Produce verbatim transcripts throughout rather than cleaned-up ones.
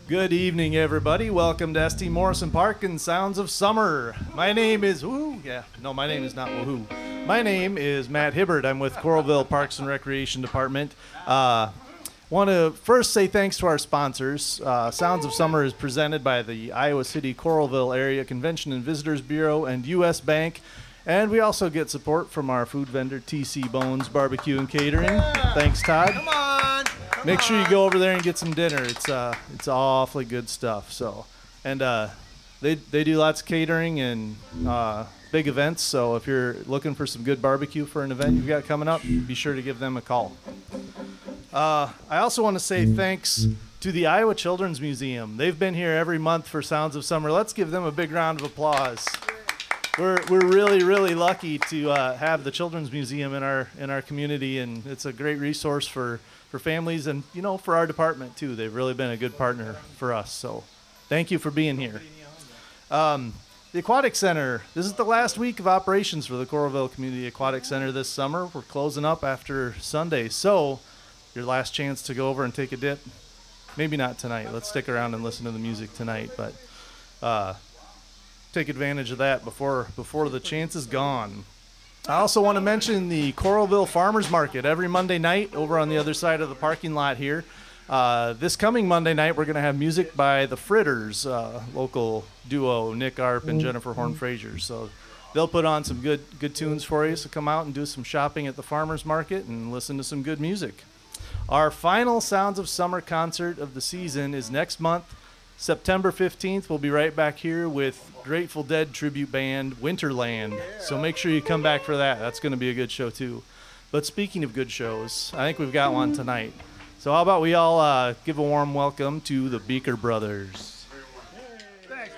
Good evening, everybody. Welcome to S T Morrison Park and Sounds of Summer. My name is woohoo. Yeah, no, my name is not woohoo. My name is Matt Hibbert. I'm with Coralville Parks and Recreation Department. Uh, Want to first say thanks to our sponsors. Uh, Sounds of Summer is presented by the Iowa City Coralville Area Convention and Visitors Bureau and U S Bank. And we also get support from our food vendor, T C Bones Barbecue and Catering. Yeah. Thanks, Todd. Come on. Come Make sure you on. go over there and get some dinner. It's uh, it's awfully good stuff. So, and uh, they they do lots of catering and uh, big events. So if you're looking for some good barbecue for an event you've got coming up, be sure to give them a call. Uh, I also want to say thanks to the Iowa Children's Museum. They've been here every month for Sounds of Summer. Let's give them a big round of applause. We're we're really really lucky to uh, have the Children's Museum in our in our community, and it's a great resource for, for families and you know for our department too. They've really been a good partner for us. So, thank you for being here. Um, the Aquatic Center. This is the last week of operations for the Coralville Community Aquatic Center this summer. We're closing up after Sunday, so your last chance to go over and take a dip. Maybe not tonight. Let's stick around and listen to the music tonight, but. Uh, Take advantage of that before before the chance is gone. I also want to mention the Coralville Farmers Market every Monday night over on the other side of the parking lot here. Uh, this coming Monday night, we're going to have music by the Fritters, uh, local duo Nick Arp and Jennifer Horn Frazier. So they'll put on some good good tunes for you. So come out and do some shopping at the Farmers Market and listen to some good music. Our final Sounds of Summer concert of the season is next month. September fifteenth, we'll be right back here with Grateful Dead tribute band Winterland. Yeah. So make sure you come back for that. That's going to be a good show, too. But speaking of good shows, I think we've got one tonight. So how about we all uh, give a warm welcome to the Beaker Brothers. Thanks,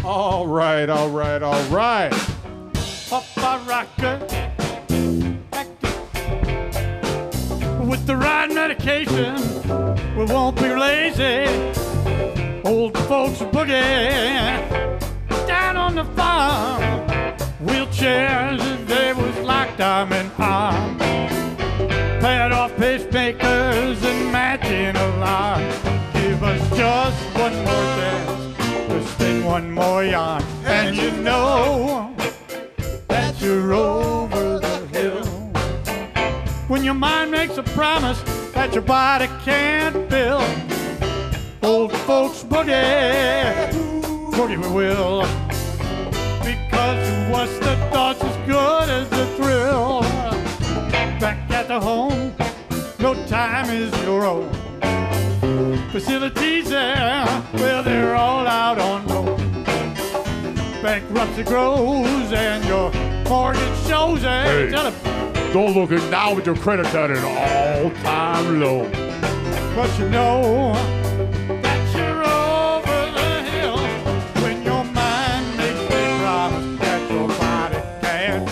All right, all right, all right. Papa rocker. With the right medication, we won't be lazy. Old folks boogie down on the farm. Wheelchairs, they was like diamond arms. Pad off pacemakers and matching alarms. Give us just one more chance to spin one more yarn. And you know that you're over the hill when your mind makes a promise that your body can't fill. Old folks boogie, boogie we will, because to us the thought's as good as the thrill. Back at the home, no time is your own. Facilities there, well, they're all out on loan. Bankruptcy grows and your mortgage shows it. Hey, Tell 'em, don't look at now with your credit at an all-time low. but you know that you're over the hill when your mind makes a promise that your body can't.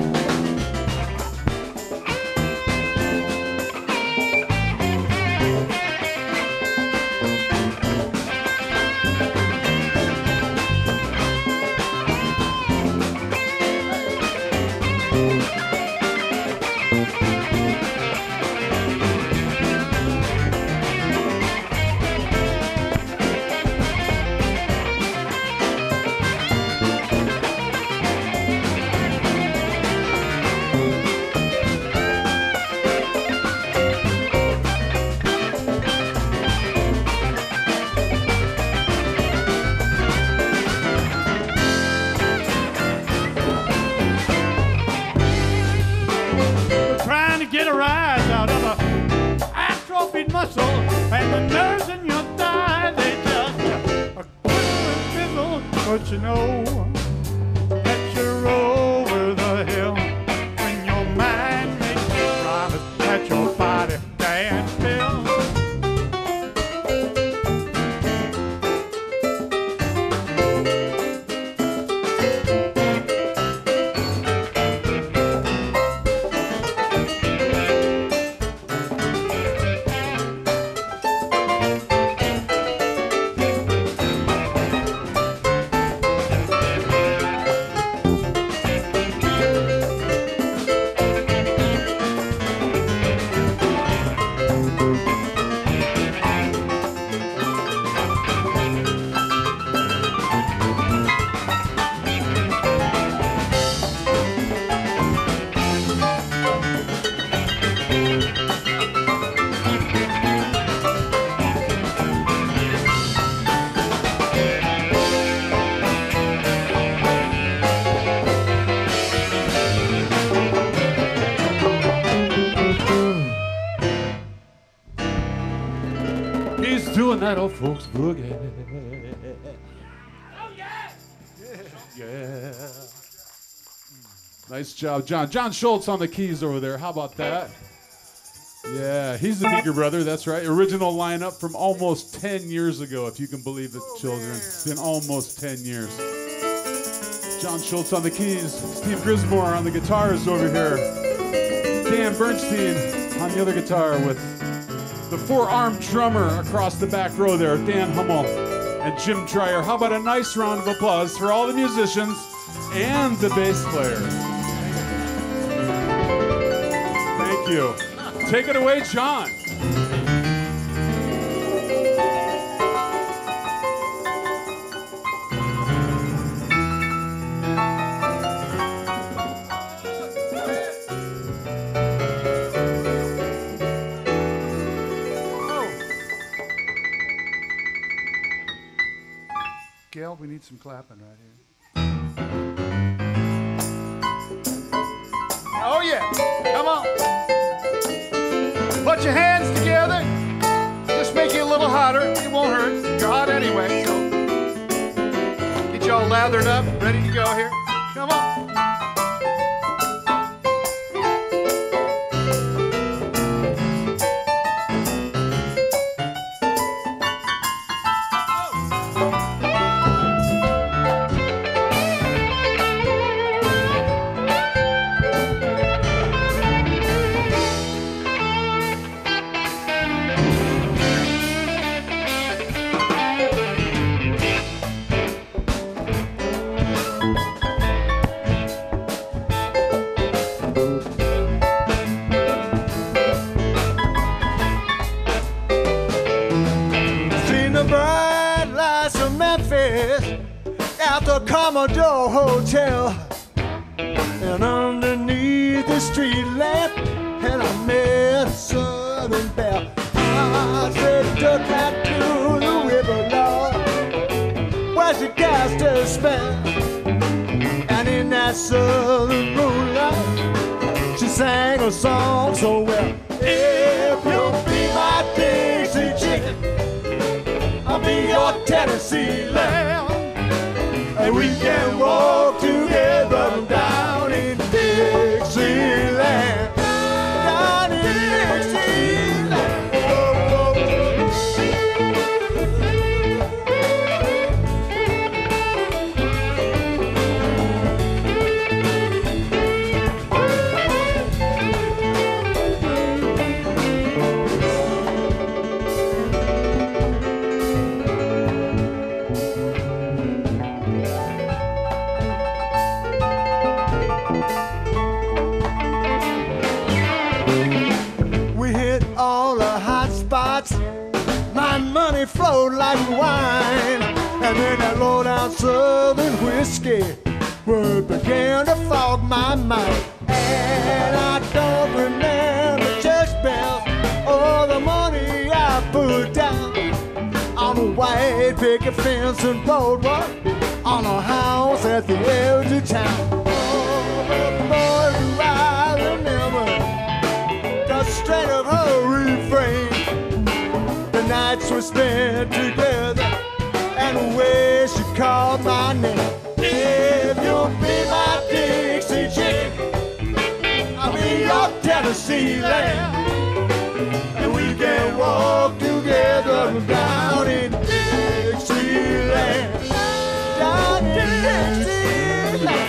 Get a rise out of a atrophied muscle, and the nerves in your thigh, they just a quiver fizzle. But you know that you're over the hill when your mind makes a promise that your body can't fill. Doing that old folks boogie. Oh yeah! Yeah. Nice job, John. John Schultz on the keys over there. How about that? Yeah, he's the Beaker brother. That's right. Original lineup from almost ten years ago, if you can believe it, children. It's been almost ten years. John Schultz on the keys. Steve Grismore on the guitars over here. Dan Bernstein on the other guitar with the four-armed drummer across the back row there, Dan Hummel and Jim Trier. How about a nice round of applause for all the musicians and the bass player. Thank you. Take it away, John. Gail, we need some clapping right here. Oh yeah, come on. Put your hands together. Just make it a little hotter. It won't hurt. You're hot anyway, so get y'all lathered up, ready to go here. Come on. Commodore Hotel, and underneath the street lamp, and I met a Southern belle. I said, took her to the river, Lord, where she cast her spell. And in that southern moonlight, she sang a song so well. If you'll be my Dixie chicken, I'll be your Tennessee lamb, and we can walk together down in Dixieland. Down in Dixieland. Oh, oh. My money flowed like wine, and then that low-down southern whiskey word began to fog my mind. And I don't remember church bells or the money I put down on a white picket fence and boardwalk, on a house at the edge of town. Oh, but boy, do I remember the strength of her refrain. Nights we spent together, and the way she called my name. If you'll be my Dixie chicken, I'll be your Tennessee lamb, and we can walk together down in Dixieland. Down in Dixieland.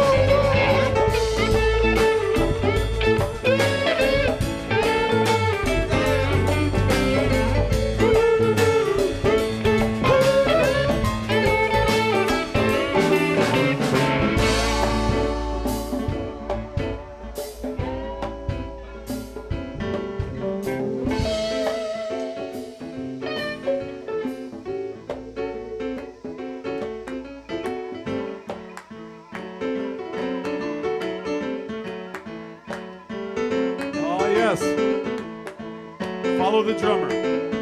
Follow the drummer.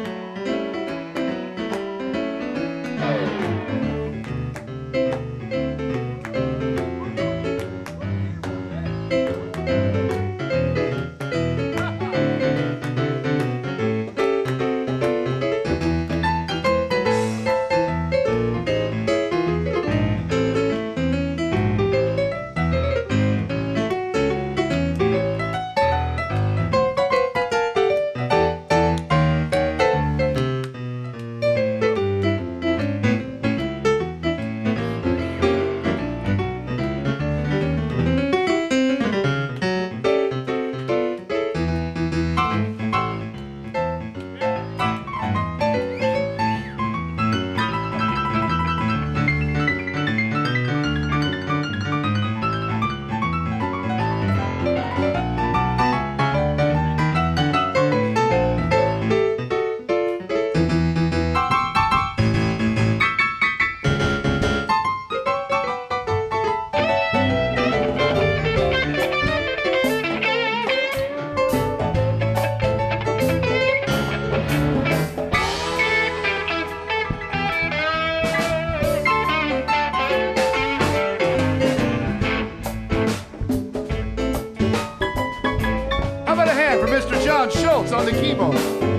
On the keyboard.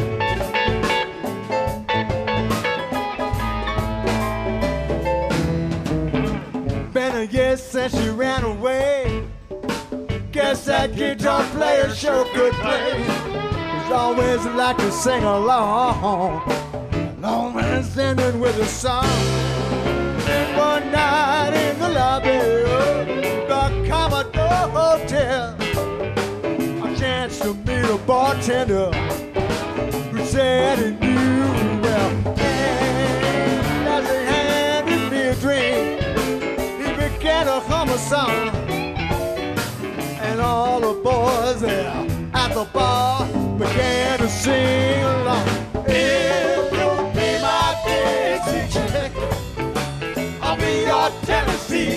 Been a year since she ran away. Guess that guitar player sure could play. He's always like to sing along, long man standing with a song. One night in the lobby of the Commodore Hotel, chance to meet a bartender who said he knew me well. And as he handed me a drink, he began to hum a song. And all the boys there at the bar began to sing along. If you'll be my Dixie chick, I'll be your Tennessee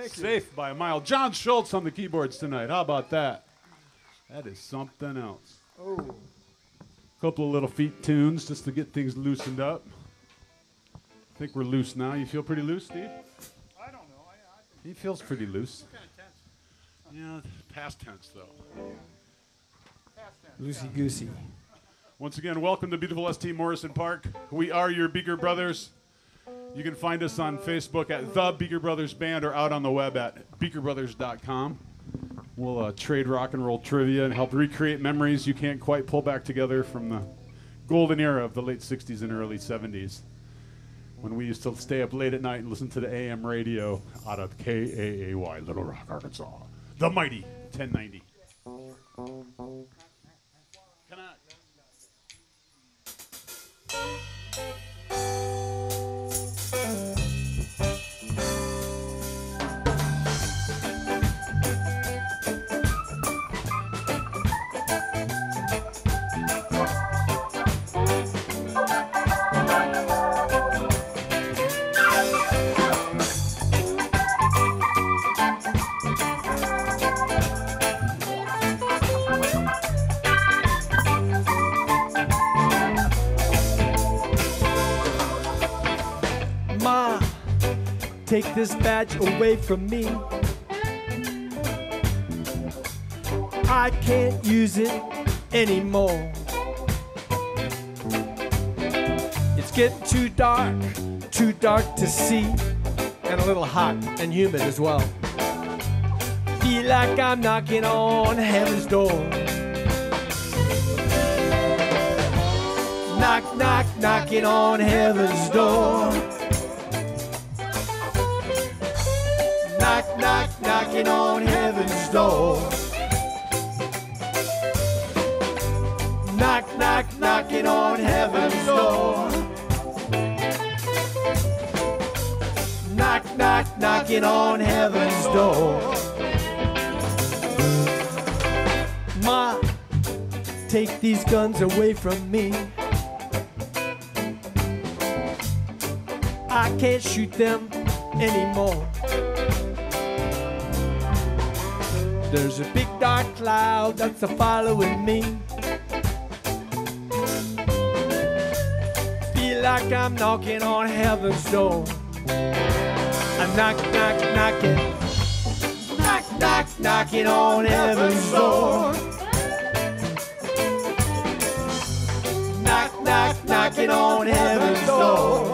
Thank you. Safe by a mile. John Schultz on the keyboards tonight. How about that? That is something else. Oh. Couple of little feet tunes just to get things loosened up. I think we're loose now. You feel pretty loose, Steve? I don't know. I, I think He feels pretty loose. kind of tense. Yeah, past tense though. Past tense. Loosey goosey. Once again, welcome to beautiful S T Morrison Park. We are your Beaker Brothers. You can find us on Facebook at The Beaker Brothers Band or out on the web at beaker brothers dot com. We'll uh, trade rock and roll trivia and help recreate memories you can't quite pull back together from the golden era of the late sixties and early seventies, when we used to stay up late at night and listen to the A M radio out of K A A Y, Little Rock, Arkansas. The mighty ten ninety. Can I? Ma, take this badge away from me. I can't use it anymore. It's getting too dark, too dark to see, and a little hot and humid as well. Feel like I'm knocking on heaven's door. Knock, knock, knocking on heaven's door. Knock, knock, knocking on heaven's door. Knock, knock, knocking on heaven's door. Knock, knock, knocking on heaven's door. Ma, take these guns away from me. I can't shoot them anymore. There's a big dark cloud that's a following me. Feel like I'm knocking on heaven's door. I'm knock, knock, knocking. Knock, knock, knocking on heaven's door. Knock, knock, knocking on heaven's door.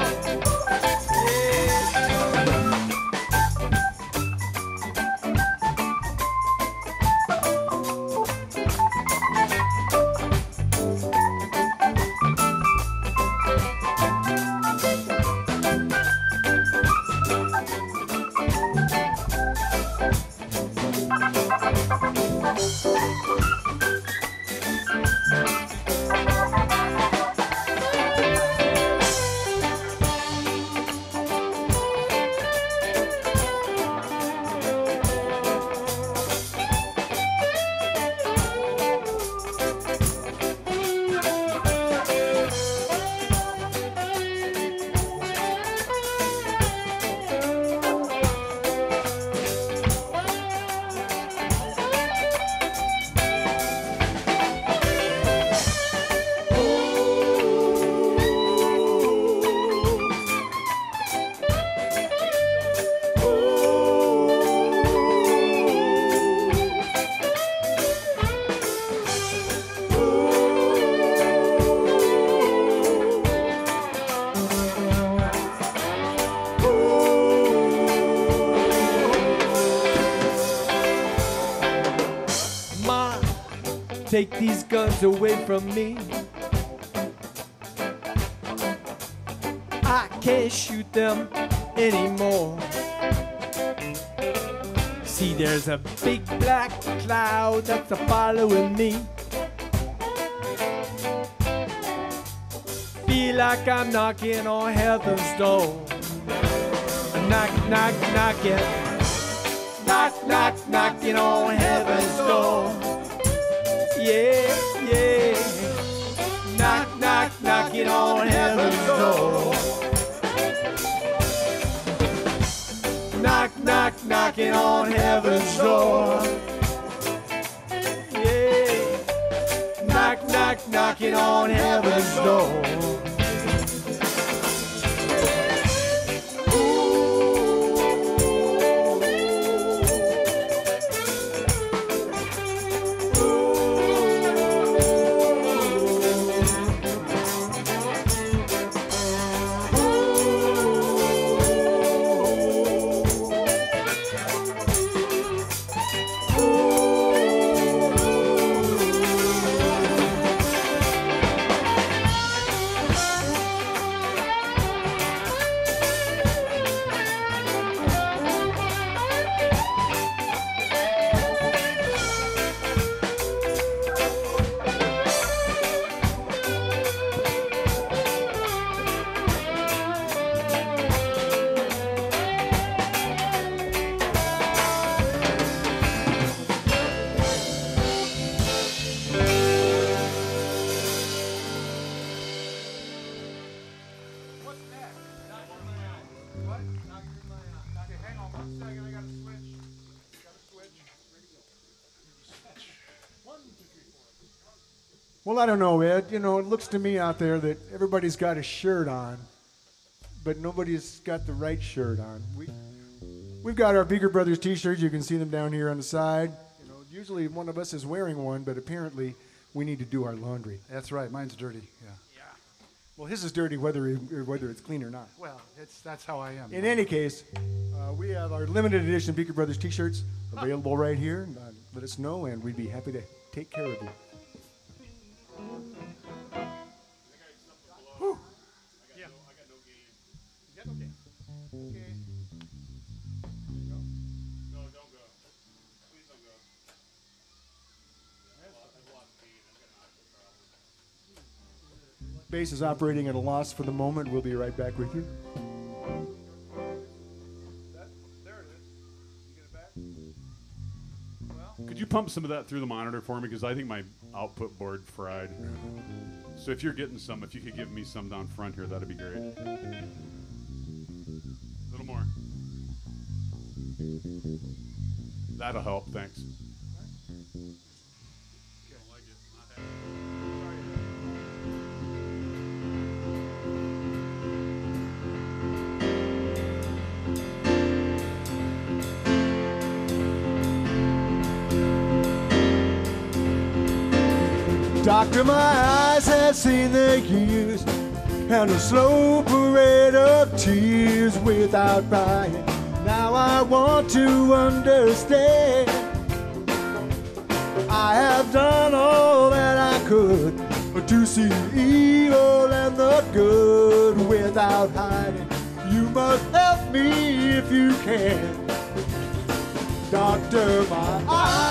Take these guns away from me. I can't shoot them anymore. See, there's a big black cloud that's a following me. Feel like I'm knocking on heaven's door. Knock, knock, knocking. Knock, knock, knocking on heaven's door. Yeah, yeah. Knock, knock, knocking on heaven's door. Knock, knock, knock, knocking on heaven's door. Yeah, knock, knock, knocking on heaven's door. Well, I don't know, Ed. You know, it looks to me out there that everybody's got a shirt on, but nobody's got the right shirt on. We, we've got our Beaker Brothers T-shirts. You can see them down here on the side. You know, usually one of us is wearing one, but apparently we need to do our laundry. That's right. Mine's dirty. Yeah. Yeah. Well, his is dirty whether it, whether it's clean or not. Well, it's that's how I am. In any case, uh, we have our limited edition Beaker Brothers T-shirts available right here. Uh, let us know, and we'd be happy to take care of you. Base is operating at a loss for the moment. We'll be right back with you. Could you pump some of that through the monitor for me? Because I think my output board fried. So if you're getting some, if you could give me some down front here, that'd be great. A little more. That'll help, thanks. Doctor, my eyes have seen the years and a slow parade of tears without crying. Now I want to understand. I have done all that I could to see evil and the good without hiding. You must help me if you can. Doctor, my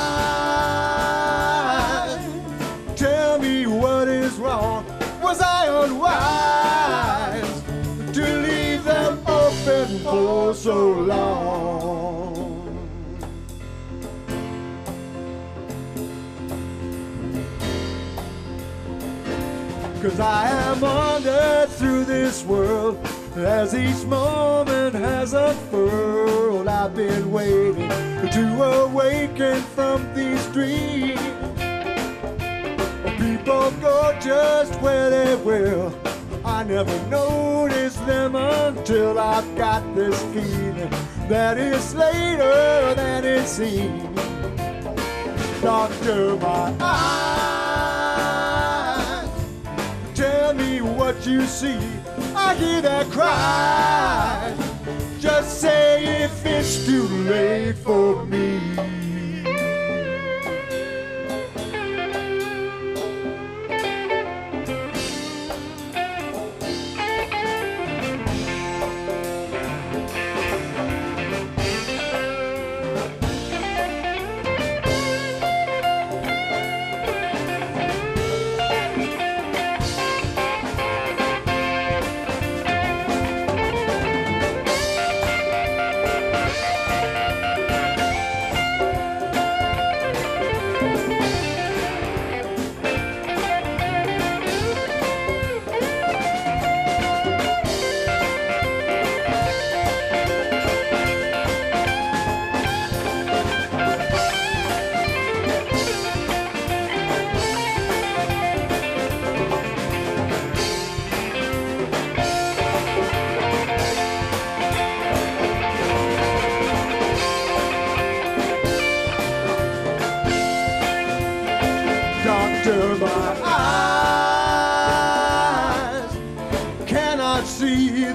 eyes, tell me what is wrong. Was I unwise to leave them open for so long? 'Cause I am wandered through this world as each moment has unfurled. I've been waiting to awaken from these dreams. People go just where they will. I never noticed them until I've got this feeling that it's later than it seems. Doctor, my eyes, tell me what you see. I hear that cry. Just say if it's too late for me.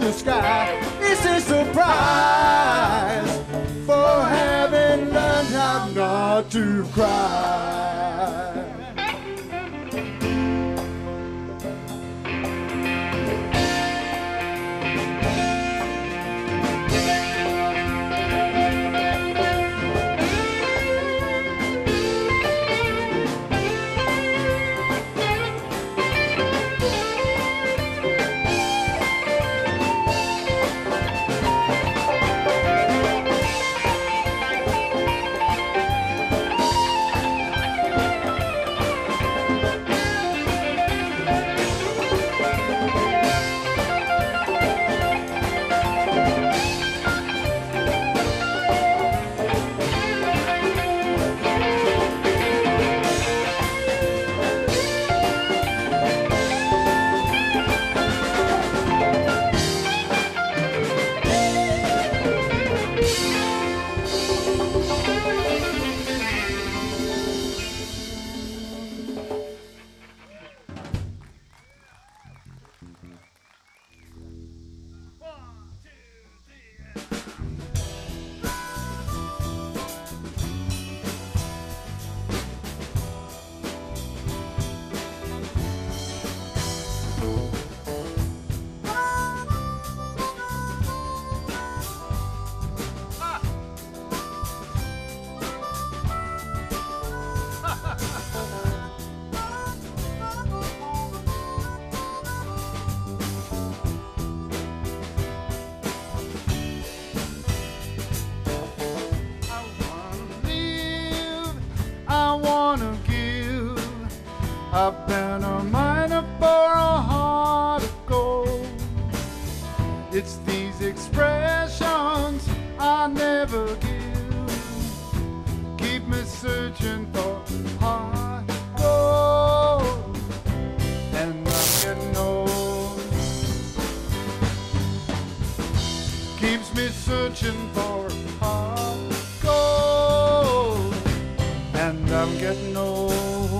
the sky. It's a surprise for having learned how not to cry. I've been a miner for a heart of gold. It's these expressions I never give, keep me searching for heart of gold. And I'm getting old, keeps me searching for heart of gold. And I'm getting old.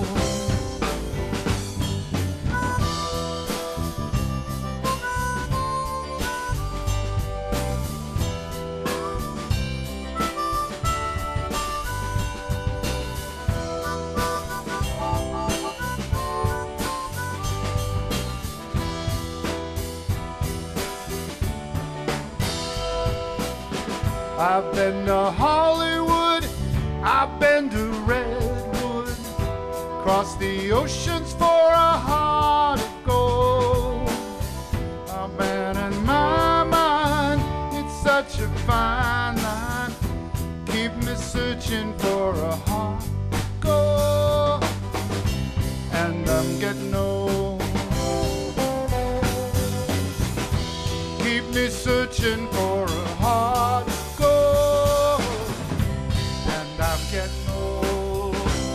I've been to Hollywood, I've been to Redwood, crossed the oceans for a heart of gold. A man in my mind, it's such a fine line, keep me searching for a heart of gold. And I'm getting old, keep me searching for a heart of gold. Getting old.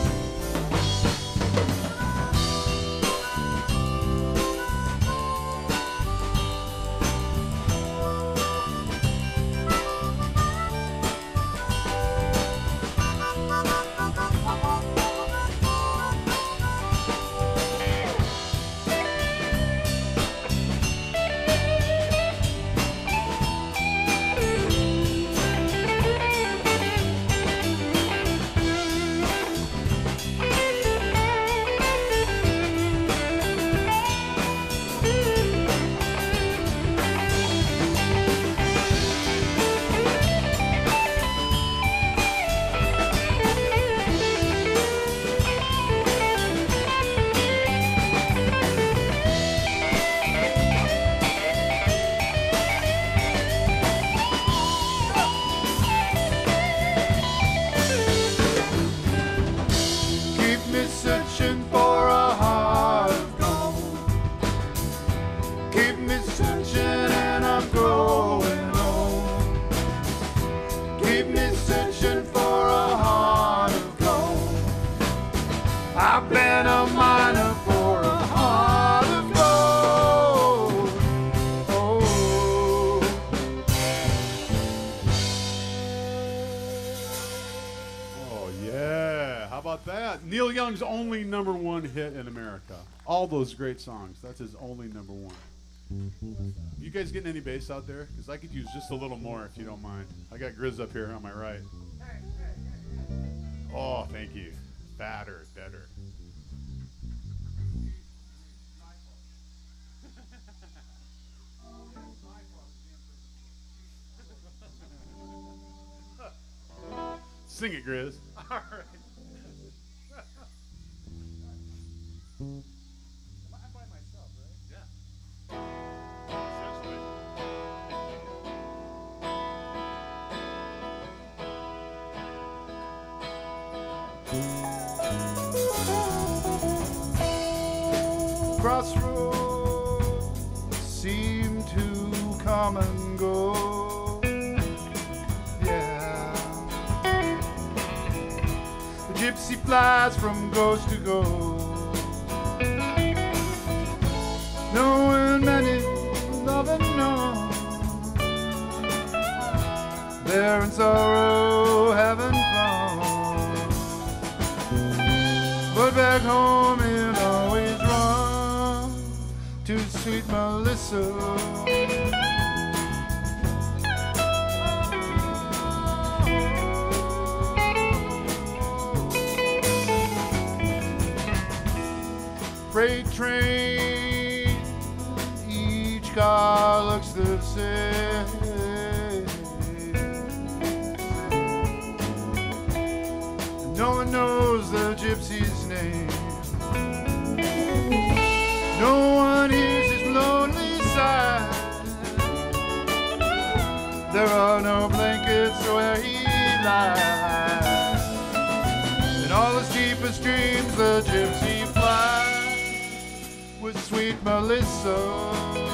Searching for a heart of gold, keep me searching and I'm growing old. Keep me searching for a heart of gold. I've been a miner for a heart of gold. Oh. Oh yeah, how about that? Neil Young's only number one hit in America. All those great songs, that's his only number one. You guys getting any bass out there? Because I could use just a little more if you don't mind. I got Grizz up here on my right. Oh, thank you. Fatter, better. Sing it, Grizz. All right. I'm by myself, right? Yeah. Crossroads seem to come and go. Yeah. The gypsy flies from ghost to ghost. Knowing many, loving none. There in sorrow, having fun. But back home he'll always run to sweet Melissa. Freight train, each car looks the same. No one knows the gypsy's name. No one hears his lonely sigh. There are no blankets where he lies. In all his deepest dreams the gypsy flies with sweet Melissa.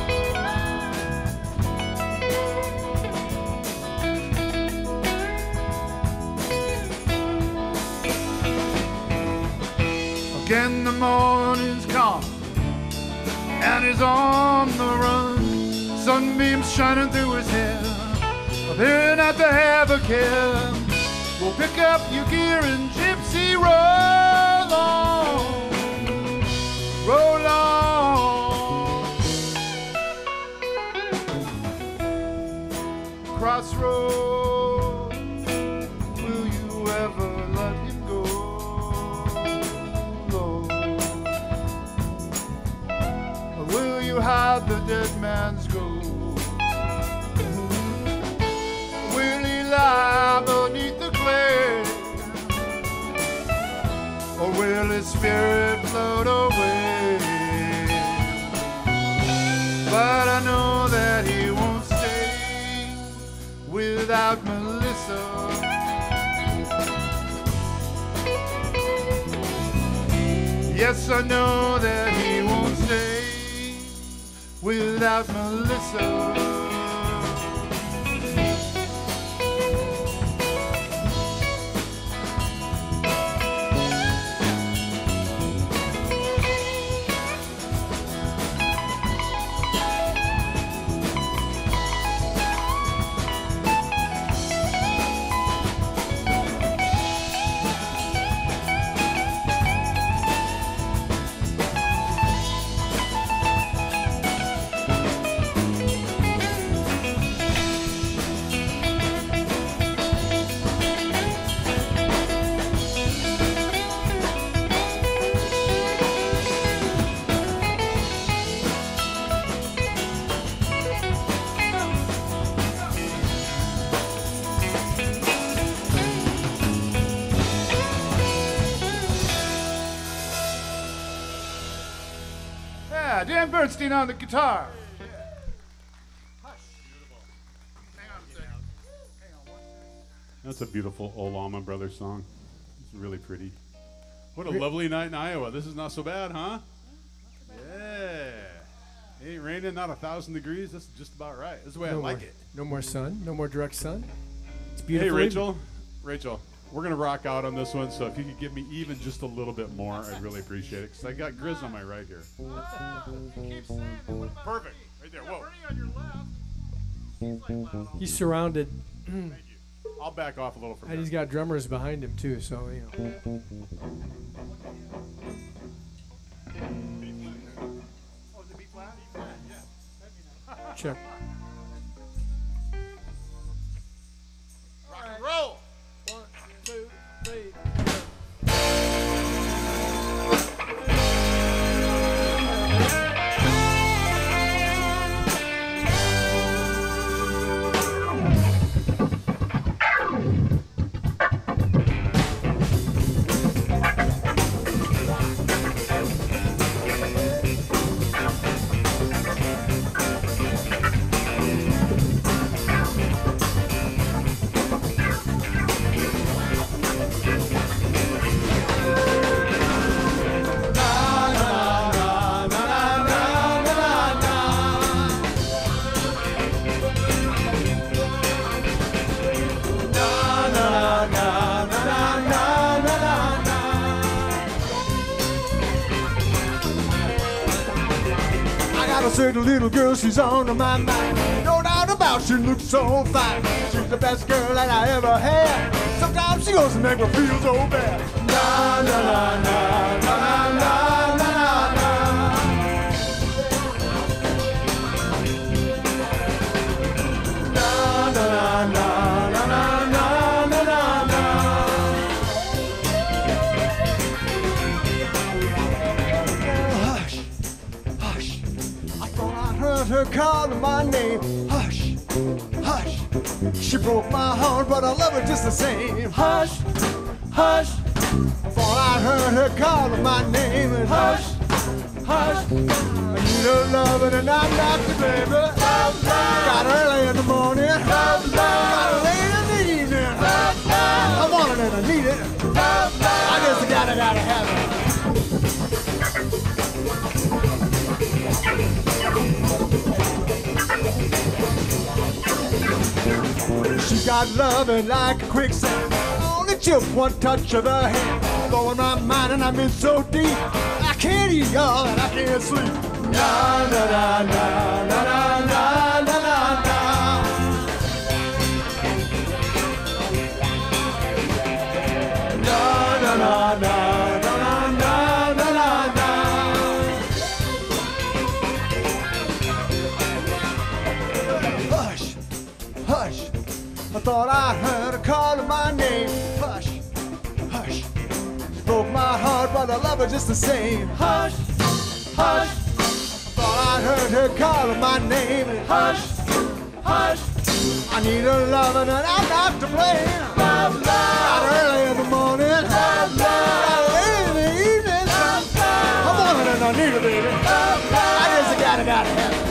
Again the morning's come and he's on the run. Sunbeams shining through his hair, they're not to have a care. We'll pick up your gear and gypsy roll on, roll on. Crossroads, will you ever let him go? Or will you hide the dead man's ghost? Will he lie beneath the clay? Or will his spirit float away? But I know that he won't stay without Melissa. Yes, I know that he won't stay without Melissa. Dan Bernstein on the guitar. That's a beautiful old Allman Brothers song. It's really pretty. What a lovely night in Iowa. This is not so bad, huh? Yeah. It ain't raining, not a thousand degrees. This is just about right. This is the way No I like more, it. No more sun. No more direct sun. It's Hey, beautiful. Rachel. Rachel, we're going to rock out on this one, so if you could give me even just a little bit more, I'd really appreciate it, because I got Grizz on my right here. Perfect. Right there. Whoa. He's surrounded. Thank you. I'll back off a little from And there. he's got drummers behind him too, so you know. Oh, is it B flat? B flat, yeah. check. Rock and roll. One, two, three. Certain little girl, she's on my mind. No doubt about she looks so fine. She's the best girl that I ever had. Sometimes she goes and make me feel so bad. Na na na na na na na na na. Na na na na na na na na na. Hush, hush. I thought I heard her calling my name. Hush, hush. She broke my heart, but I love her just the same. Hush, hush. I thought I heard her calling my name. And hush, hush. I need her loving and I'm not to blame. Love, love. Got her early in the morning. Love, love. Got her late in the evening. Love, love. I want it and I need it. Love, love. I just gotta, gotta have it. She got loving like a quicksand. Only chip one touch of her hand. Blowing my mind and I'm in so deep. I can't eat y'all and I can't sleep. Na na na na na na na na na na. Na na na na na na na na na. Hush, hush. I thought I heard her calling my name. Hush, hush. She broke my heart, but I love her just the same. Hush, hush. I thought I heard her calling my name. And hush, hush. I need her loving and I'm not to blame. Love, love. Got her early in the morning. Love, love. Got her late in the evening. Love, love. I want it and I need it, baby. Love, love. I just gotta, gotta have it.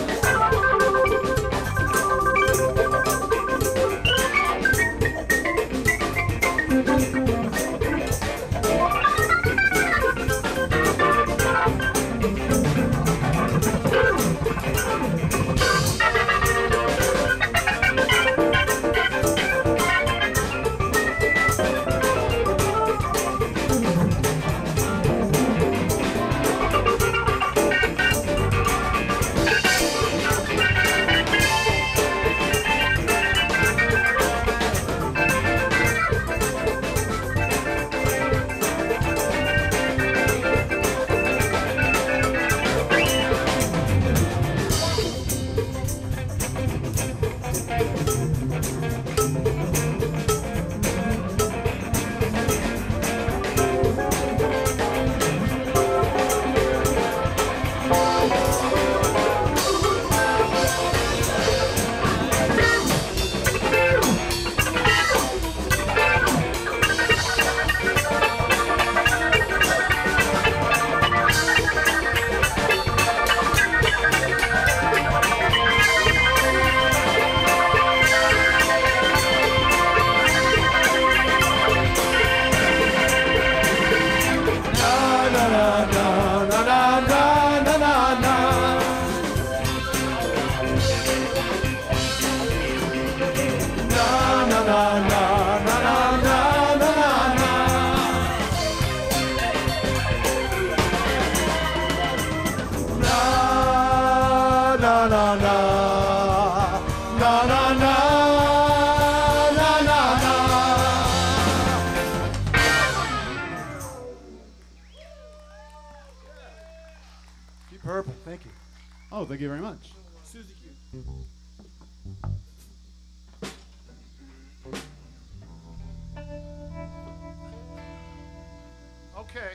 Oh, thank you very much. Susie Q. Okay.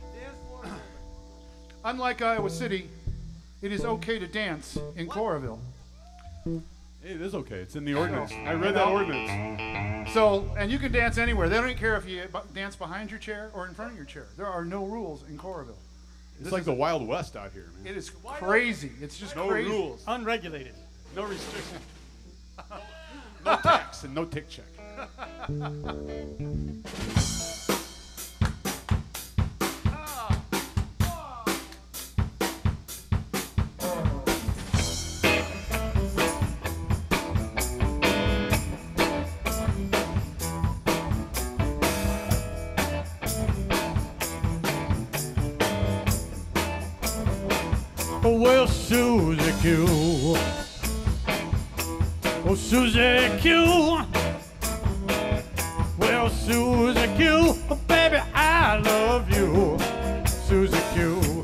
Unlike Iowa City, it is okay to dance in Coralville. Hey, it is okay. It's in the ordinance. I read that ordinance. So, and you can dance anywhere. They don't even care if you b- dance behind your chair or in front of your chair. There are no rules in Coralville. It's This like is- the Wild West out here, man. It is crazy. It's just No crazy. rules, Unregulated. no restrictions, no tax, and no tick check. Well, Susie Q. Oh, Susie Q. Well, Susie Q. Oh, baby, I love you. Susie Q.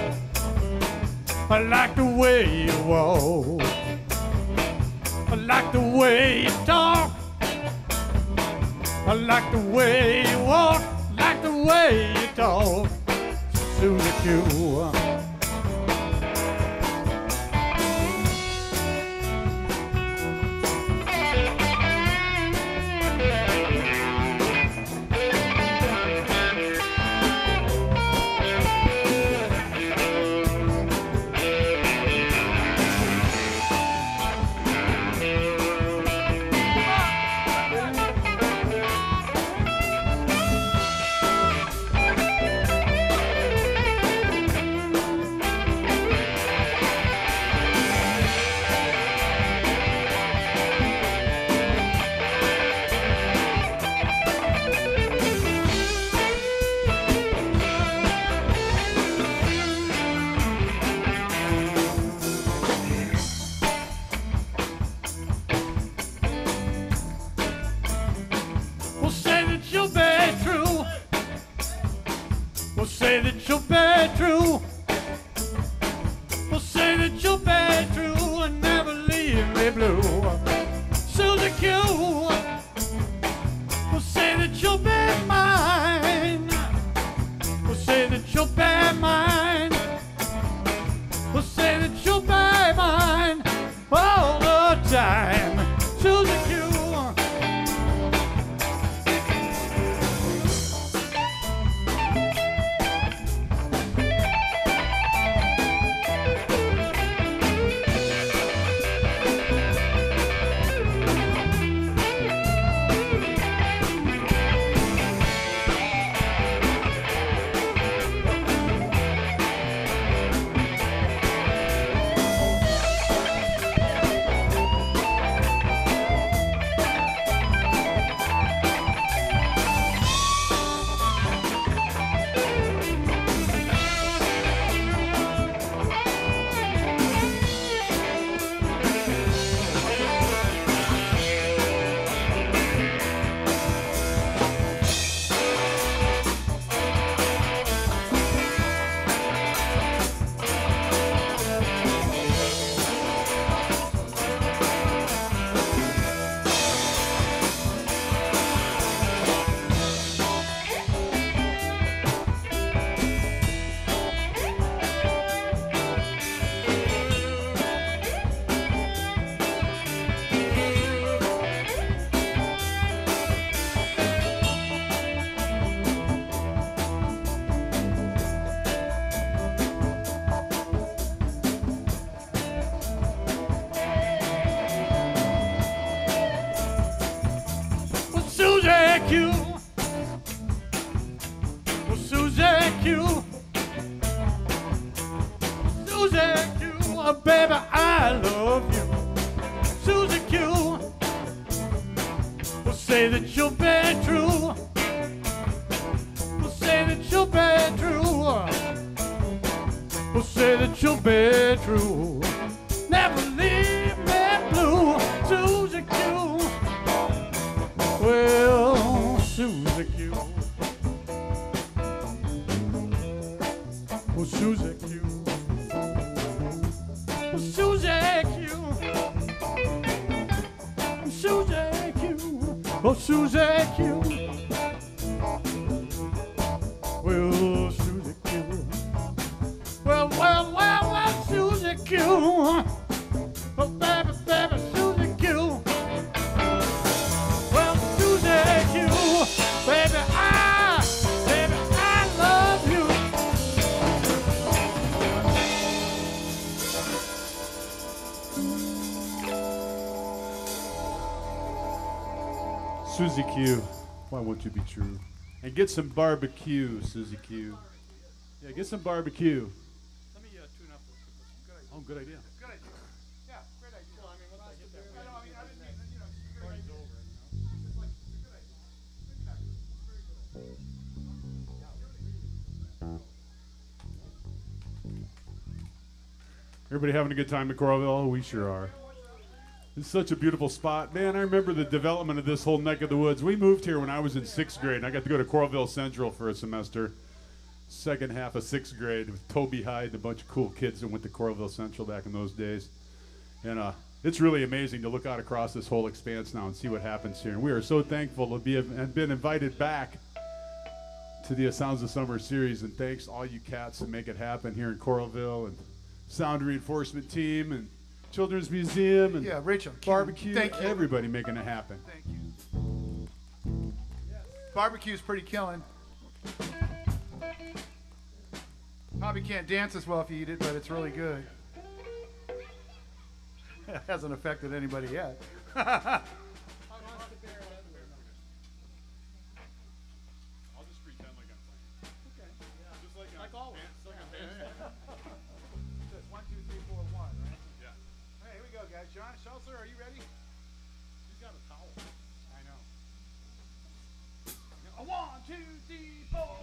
I like the way you walk. I like the way you talk. I like the way you walk. I like the way you talk. Susie Q. We'll say that you'll be true. We'll say that you'll be true. We'll say that you'll be true and never leave me blue. Susie Q. We'll say that you'll be mine. We'll say that you'll be mine. We'll say that you'll be mine all the time. Susie Q. Susie Q. Oh, Susie Q. Susie Q. Oh, baby, I love you. Susie Q. We'll say that you'll be true. We'll say that you'll be true. We'll say that you'll be true. Never leave me blue. Susie Q. Well, Susie Q. Oh, Susie Q. Oh, Susie Q. Q. Oh, baby, baby, Susie Q. Well, Susie Q, baby, I, baby, I love you. Susie Q, why won't you be true? And get some barbecue, Susie Q. Yeah, get some barbecue. Let me uh, tune up. Good idea. Oh, good idea. Good idea. Yeah, great idea. Well, I mean, once I get that way. I know, I mean, I didn't mean, you know, it's a great idea. It's like, it's a good idea. Maybe not. It's a very good idea. Everybody having a good time at Coralville? We sure are. It's such a beautiful spot. Man, I remember the development of this whole neck of the woods. We moved here when I was in sixth grade, and I got to go to Coralville Central for a semester. Second half of sixth grade with Toby Hyde and a bunch of cool kids that went to Coralville Central back in those days. And uh, it's really amazing to look out across this whole expanse now and see what happens here. And we are so thankful to be and been invited back to the Sounds of Summer series. And thanks to all you cats that make it happen here in Coralville, and Sound Reinforcement Team, and Children's Museum, and Yeah, Rachel. Barbecue. Thank you. Everybody making it happen. Thank you. Barbecue's pretty killing. Probably can't dance as well if you eat it, but it's really good. It hasn't affected anybody yet. I'll just pretend like I'm playing. Okay. Just like, Like I'm always. dance- like I'm dancing. It's one, two, three, four, one, right? Yeah. Hey, here we go, guys. John Schulzer, are you ready? He's got a towel. I know. A one, two, three, four.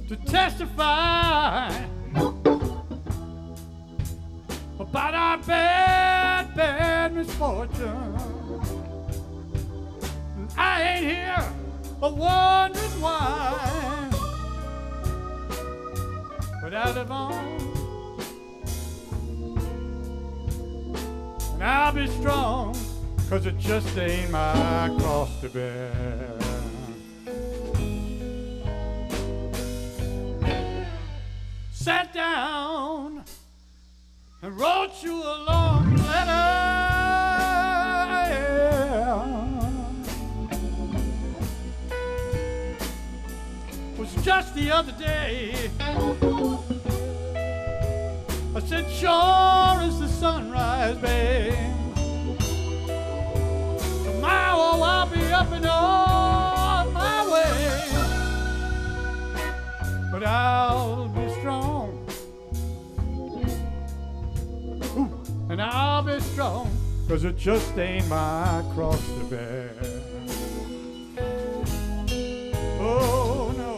to testify about our bad, bad misfortune. And I ain't here a wondering why, but I live on, and I'll be strong, 'cause it just ain't my cross to bear. Sat down and wrote you a long letter, yeah. It was just the other day. I said, sure as the sunrise, babe. Tomorrow I'll be up and on my way, but I'll be strong, ooh, and I'll be strong, 'cause it just ain't my cross to bear. Oh no.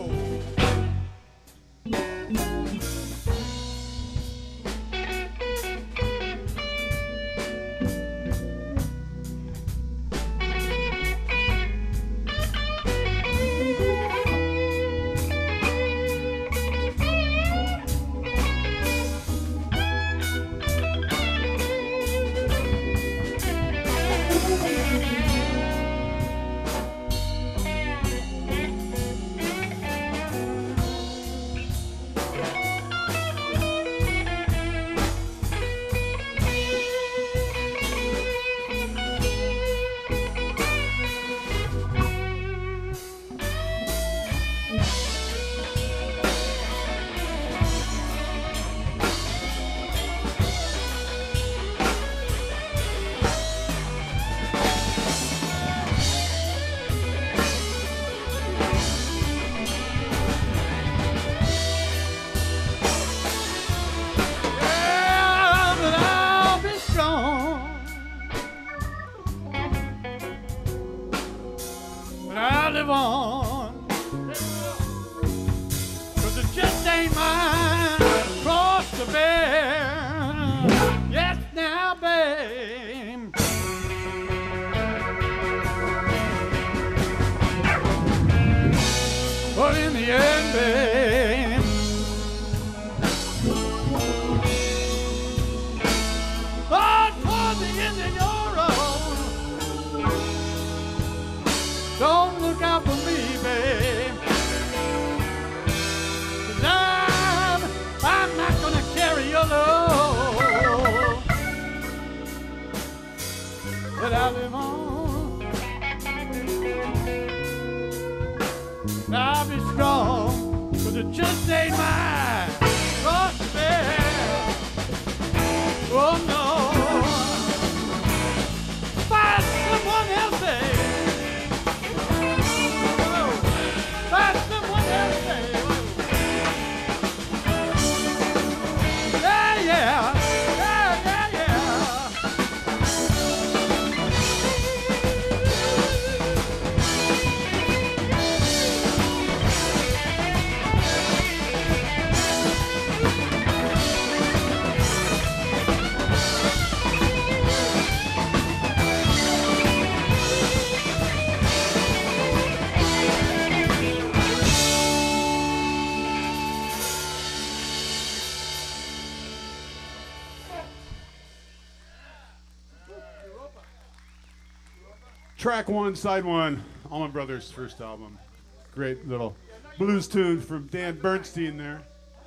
Track one, side one, Allman Brothers' first album. Great little blues tune from Dan Bernstein there.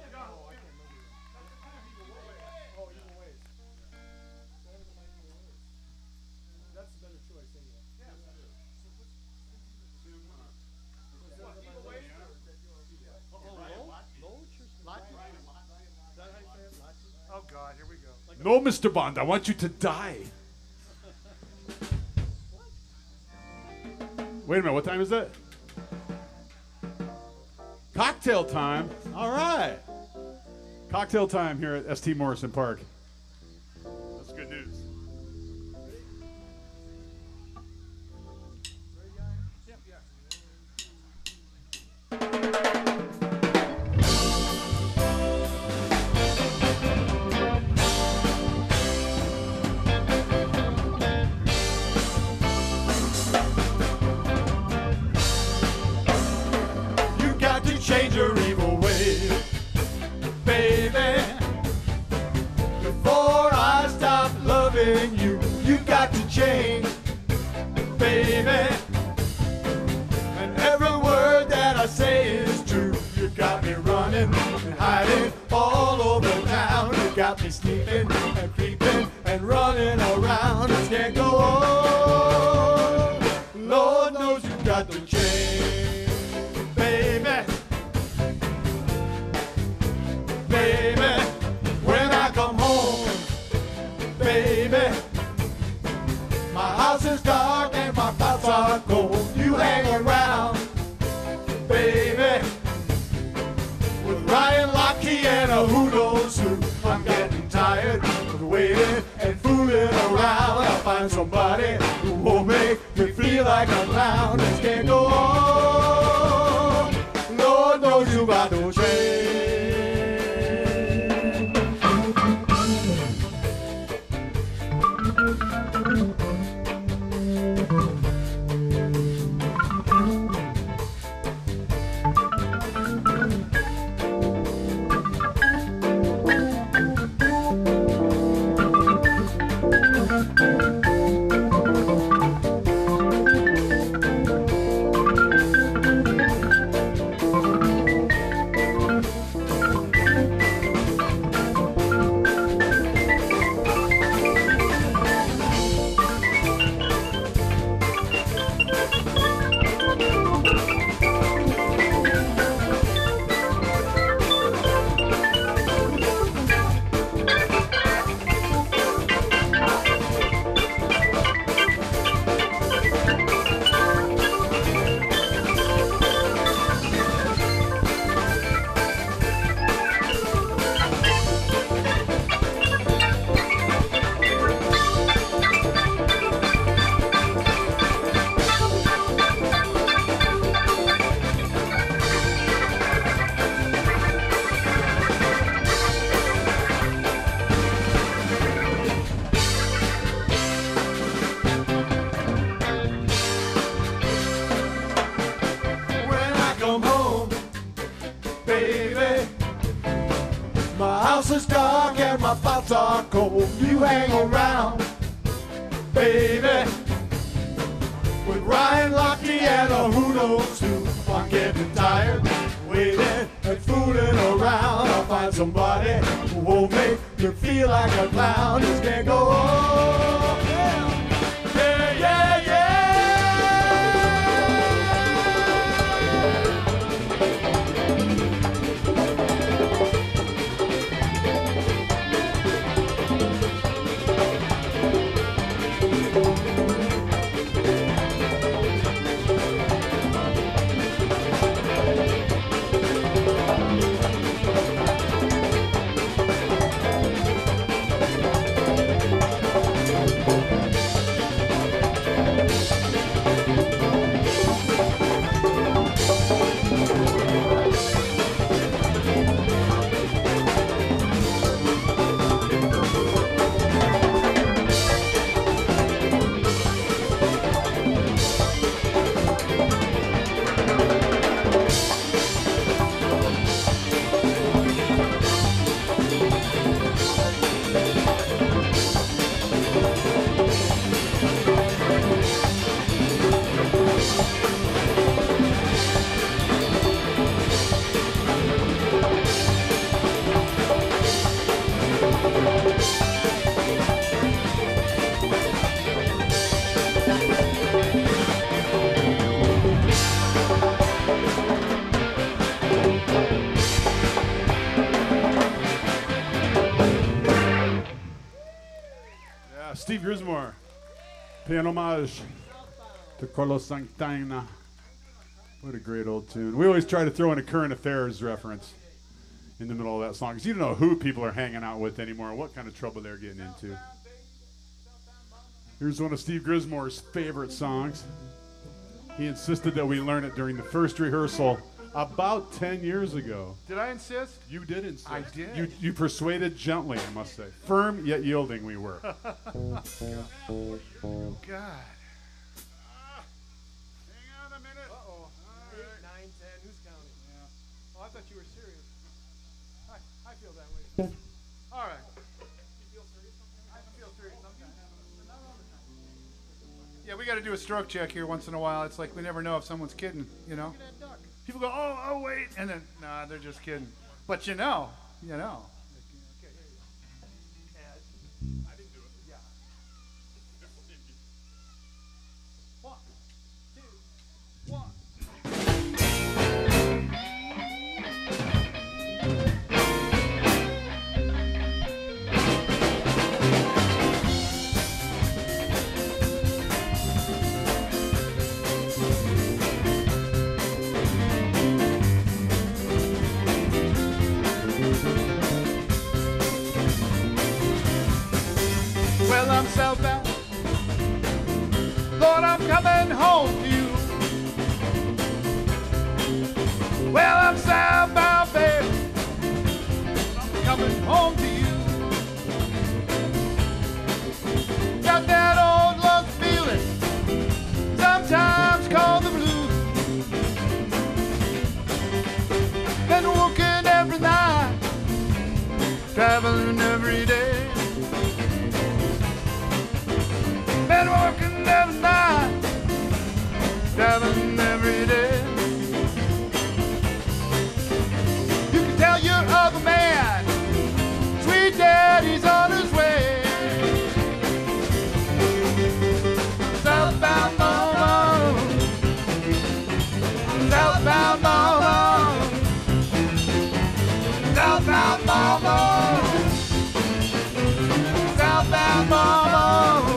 Oh God, here we go. No, Mister Bond, I want you to die. Wait a minute, what time is it? Cocktail time. All right. Cocktail time here at S T Morrison Park. That's good news. baby. And every word that I say is true. You got me running and hiding all over town. You got me sneaking and creeping and running around. This can't go on. Lord knows you got the change, baby. Baby, when I come home, baby, my house is dark and my thoughts are cold. You hang around, baby, with Ryan Lochte and a who knows who. I'm getting tired of waiting and fooling around. I'll find somebody who won't make me feel like a clown. This can't go on. Lord knows you got no change. Is dark and my thoughts are cold. You hang around, baby, with Ryan Lochte and a who knows who. I'm getting tired, waiting and fooling around. I'll find somebody who won't make me feel like a clown. This can't go on. Yeah, yeah, yeah, yeah. Steve Grismore, paying homage to Carlos Santana. What a great old tune. We always try to throw in a current affairs reference in the middle of that song, because you don't know who people are hanging out with anymore, what kind of trouble they're getting into. Here's one of Steve Grismore's favorite songs. He insisted that we learn it during the first rehearsal about ten years ago. Did I insist? You did insist. I did. You, you persuaded gently, I must say. Firm yet yielding we were. God. Hang on a minute. Uh-oh. Eight, nine, ten. Who's counting? Yeah. Oh, I thought you were serious. I, I feel that way. All right. You feel serious sometimes? I feel serious sometimes. Yeah, we got to do a stroke check here once in a while. It's like we never know if someone's kidding, you know? People go, oh, oh, wait, and then, nah, they're just kidding. But you know, you know. I didn't do it. Yeah. One, two, one. Well, I'm southbound. Lord, I'm coming home to you. Well, I'm southbound, baby. I'm coming home to you. Got that old love feeling, sometimes called the blues. Been working every night, traveling every day. Been working every night, traveling every day. You can tell your other man, sweet daddy's on his way. Southbound mama, southbound mama, southbound mama, southbound mama.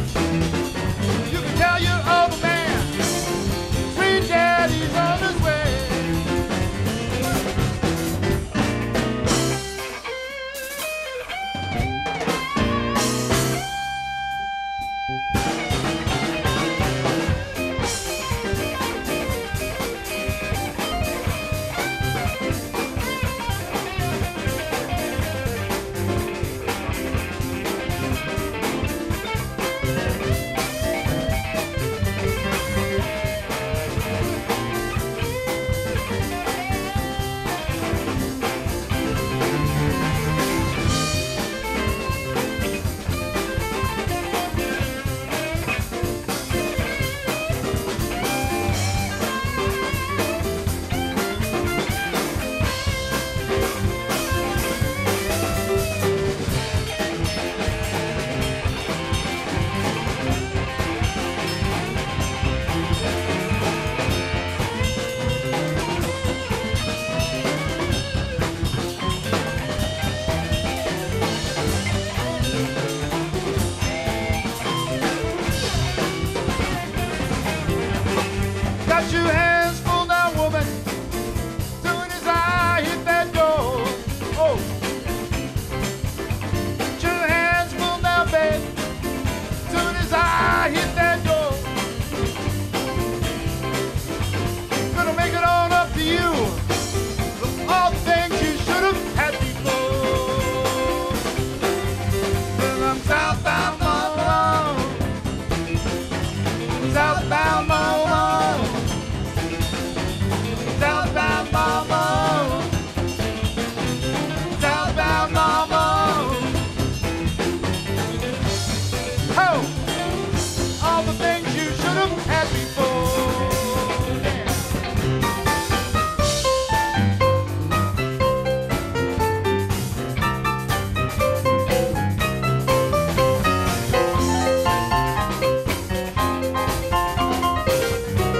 Tell your other man, sweet daddy's on his way. Got your hands full now, woman, soon as I hit that door. Oh, got your hands full now, babe, soon as I hit that door. Gonna make it on up to you, all the things you should have had before. Well, I'm southbound, mama, southbound, mama. Southbound mama, southbound mama. Oh, all the things you should have had before. Yeah.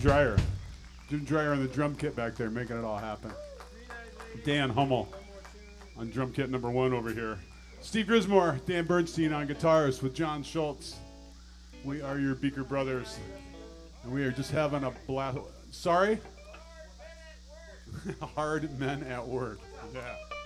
Dreyer. Jim Dreyer on the drum kit back there, making it all happen. Dan Hummel on drum kit number one over here. Steve Grismore, Dan Bernstein on guitars with John Schultz. We are your Beaker brothers, and we are just having a blast. Sorry? Hard men at work. Yeah.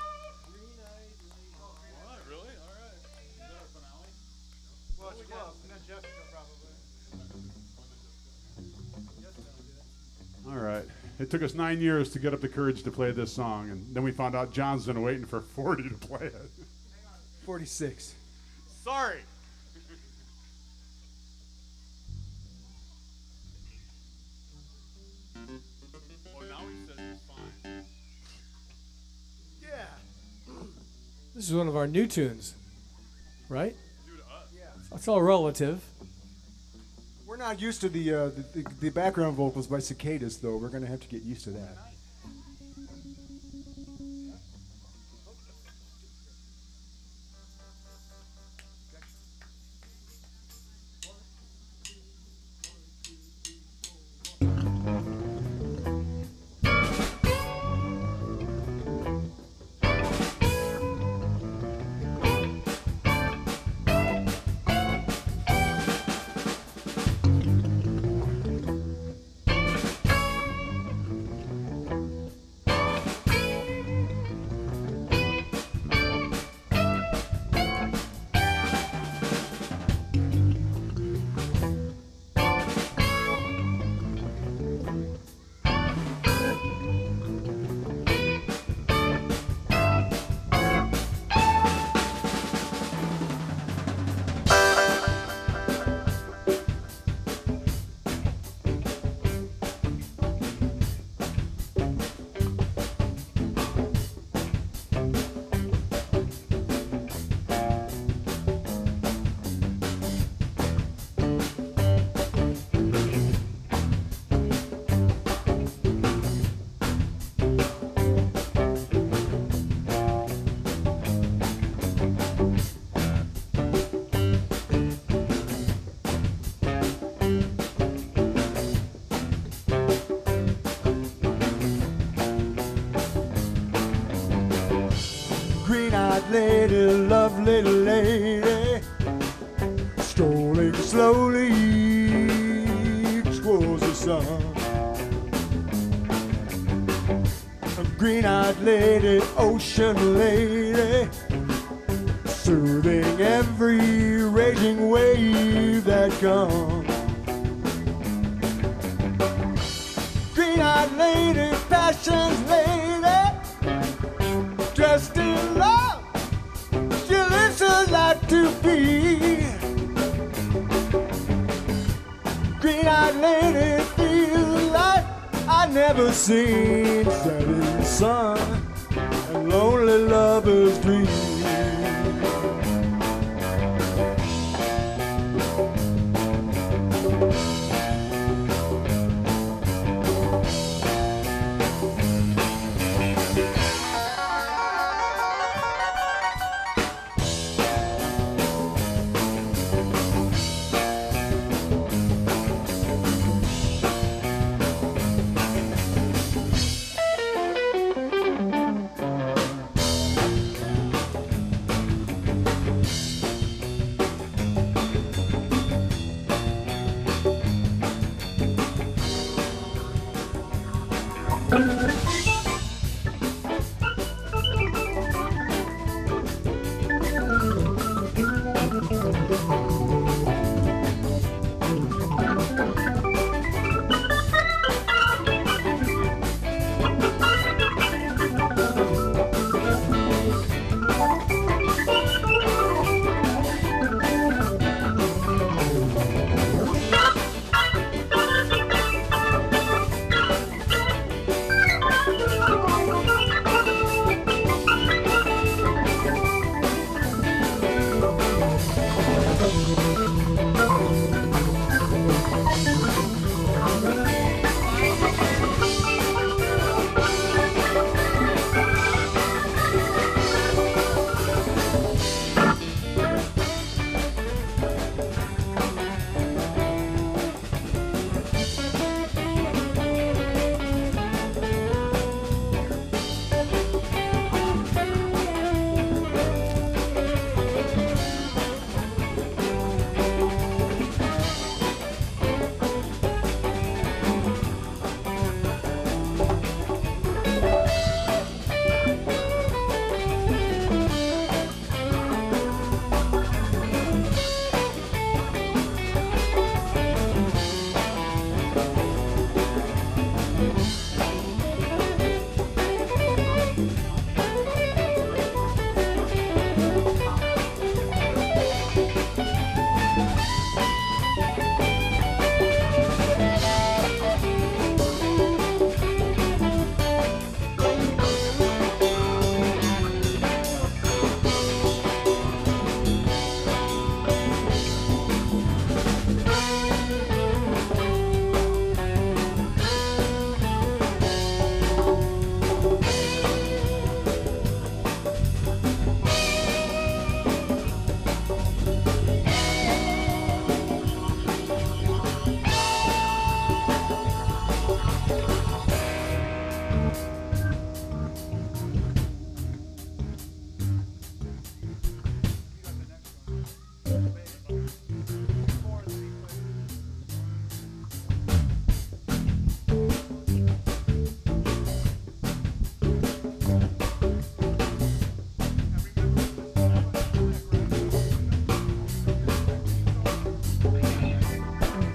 All right. It took us nine years to get up the courage to play this song, and then we found out John's been waiting for forty to play it. forty-six. Sorry. Well, now he says it's fine. Yeah. This is one of our new tunes, right? Due to us. Yeah. It's all relative. We're not used to the, uh, the, the the background vocals by cicadas, though. We're going to have to get used to that. Green-eyed lady, lovely lady, strolling slowly towards the sun. A green-eyed lady, ocean lady, soothing every raging wave that comes. Green-eyed lady, passion's lady, dressed in love, she lives her life to be. Green-eyed lady feels like I never seen setting sun and lonely lovers dream.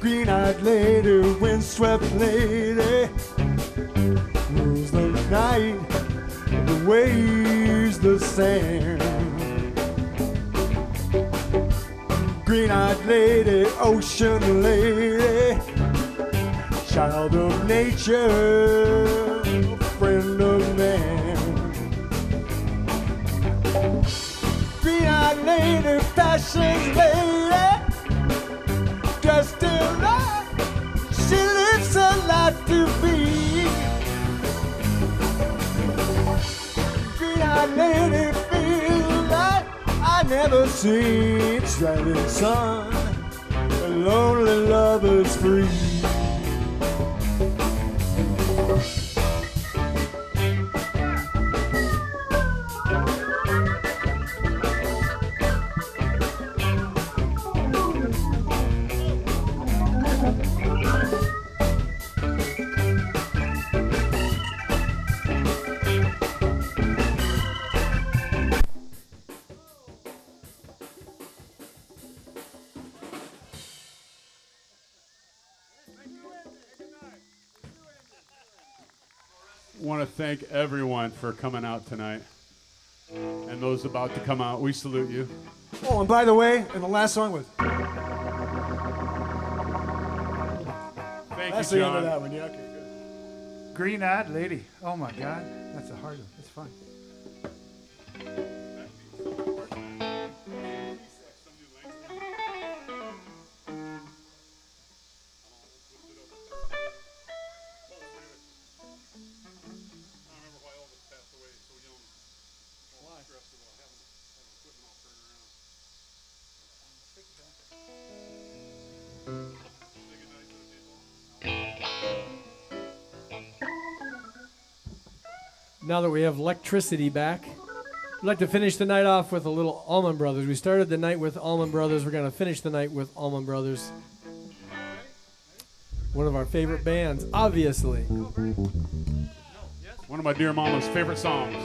green-eyed lady, windswept lady, rules the night, the waves, the sand. Green-eyed lady, ocean lady, child of nature, friend of man. Green-eyed lady, fashion lady, dressed in white, she lives her life to be. Green-eyed lady feels like I never seen shining sun. A lonely lover's free. Want to thank everyone for coming out tonight, and those about to come out. We salute you. Oh, and by the way, and the last song was. Thank That's you, the end of John. that one. Yeah, okay, good. Green-eyed lady. Oh my God, that's a hard one. It's fun. Now that we have electricity back, I'd like to finish the night off with a little Allman Brothers. We started the night with Allman Brothers. We're going to finish the night with Allman Brothers. One of our favorite bands, obviously. One of my dear mama's favorite songs.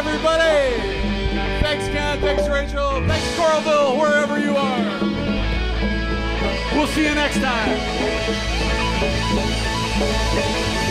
everybody. Thanks, Ken. Thanks, Rachel. Thanks, Coralville, wherever you are. We'll see you next time.